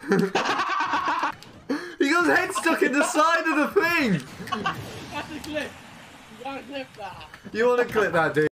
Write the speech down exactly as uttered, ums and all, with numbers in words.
He got his head stuck in the side of the thing. That's a clip. You gotta clip that. You want to clip that, dude?